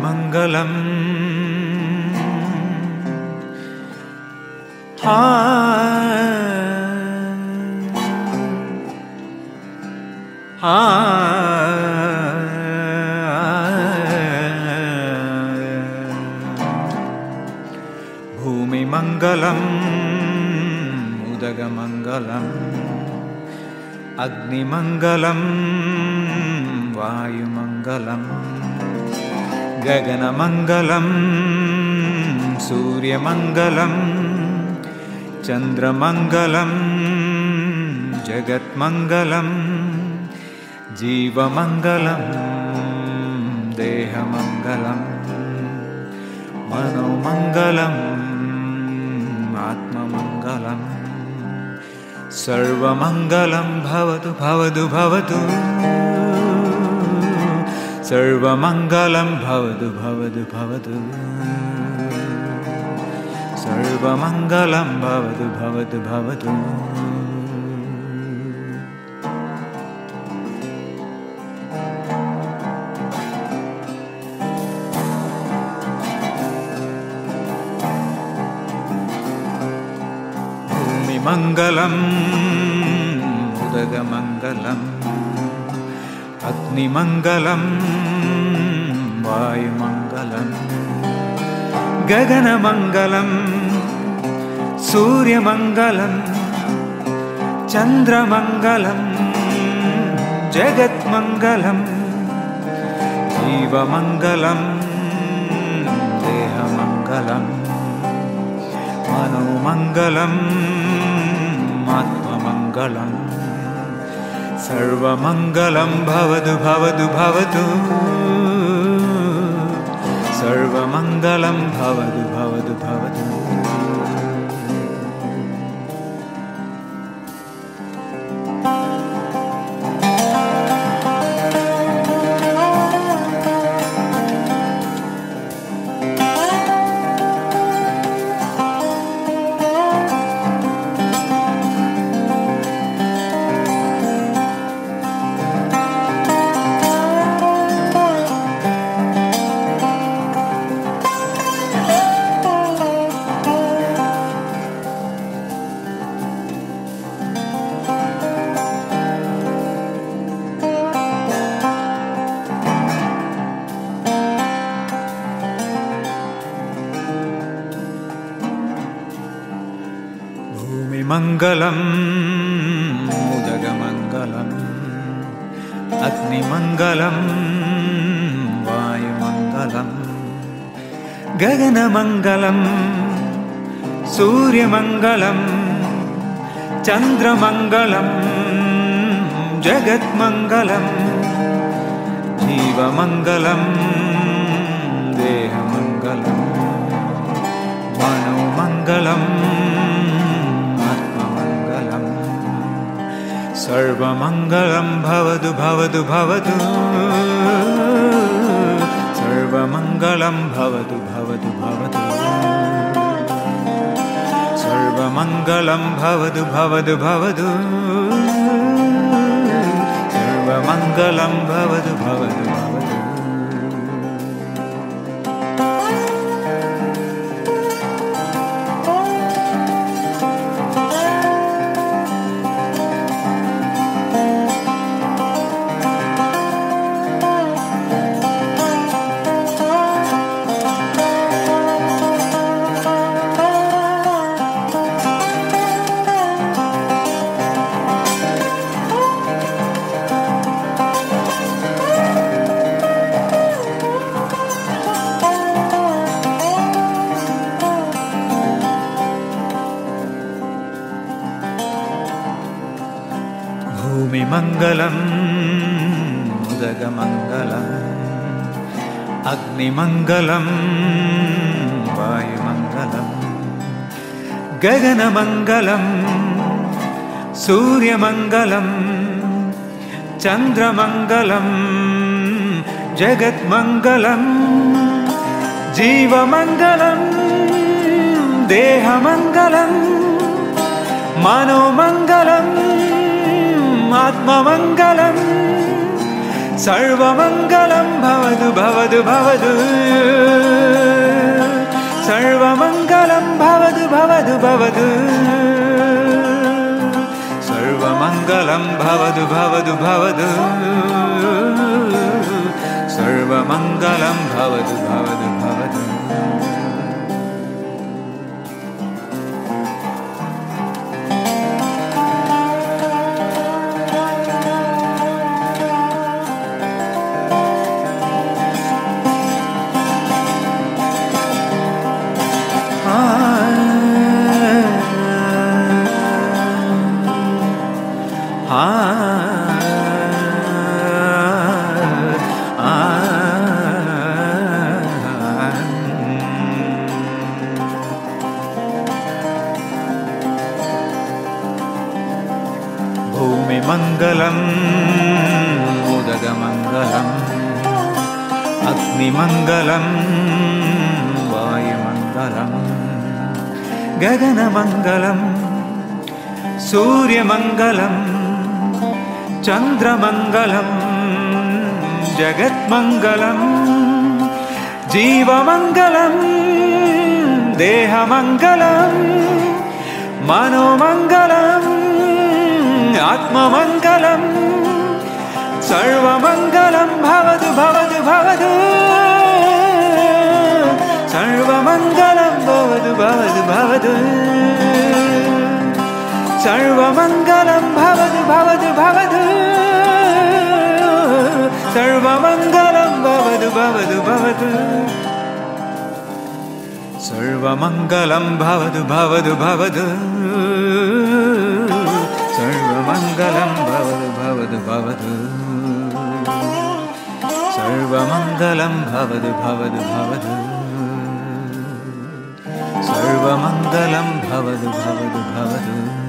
भूमिमङ्गलम् भूमिमङ्गलम् उदगमङ्गलम् अग्निमङ्गलम् वायुमङ्गलम् गगनमङ्गलम् सूर्यमङ्गलम् चन्द्रमङ्गलम् जगत्मङ्गलम् जीवमङ्गलम् देहमङ्गलम् मनोमङ्गलम् आत्ममङ्गलम् सर्वमङ्गलं भवतु भवतु भवतु सर्वमङ्गलं भवतु भवतु भवतु सर्वमङ्गलं भवतु भवतु भवतु भूमिमङ्गलम् उदगमङ्गलम् अग्निमङ्गलम् वायुमङ्गलम् गगनमङ्गलम् सूर्यमङ्गलम् चन्द्रमङ्गलम् जगत्मङ्गलम् जीवमङ्गलम् देहमङ्गलम् मनोमङ्गलम् आत्ममङ्गलम् सर्वमङ्गलं भवतु भवतु भवतु सर्वमङ्गलं भवतु भवतु भवतु भूमिमङ्गलम् उदगमङ्गलम् अग्निमङ्गलम् वायुमङ्गलम् गगनमङ्गलम् सूर्यमङ्गलम् चन्द्रमङ्गलम् जगत्मङ्गलम् जीवमङ्गलम् देहमङ्गलम् मनोमङ्गलम् सर्वमङ्गलं भवतु भवतु भवतु सर्वमङ्गलं भवतु भवतु भवतु सर्वमङ्गलं भवतु भवतु भवतु सर्वमङ्गलं भवतु भवतु भवतु भूमिमङ्गलम् उदगमङ्गलम् अग्निमङ्गलम् वायुमङ्गलम् गगनमङ्गलम् सूर्यमङ्गलम् चन्द्रमङ्गलम् जगत्मङ्गलम् जीवमङ्गलम् देहमङ्गलम् मनोमङ्गलम् आत्ममङ्गलम् सर्वमङ्गलं भवतु भवतु भवतु सर्वमङ्गलं भवतु भवतु भवतु सर्वमङ्गलं भवतु भवतु भवतु सर्वमङ्गलं भवतु भवतु भवतु भूमिमङ्गलम् उदगमङ्गलम् अग्निमङ्गलम् वायुमङ्गलम् गगनमङ्गलम् सूर्यमङ्गलम् चन्द्रमङ्गलम् जगत्मङ्गलम् जीवमङ्गलम् देहमङ्गलम् मनोमङ्गलम् आत्ममङ्गलम् सर्वमङ्गलं भवतु भवतु भवतु सर्वमङ्गलं भवतु भवतु भवतु सर्वमङ्गलं भवतु भवतु भवतु सर्वमङ्गलं भवतु भवतु भवतु सर्वमङ्गलं भवतु भवतु भवतु सर्वमङ्गलं भवतु भवतु भवतु सर्वमङ्गलं भवतु भवतु भवतु सर्वमङ्गलं भवतु भवतु भवतु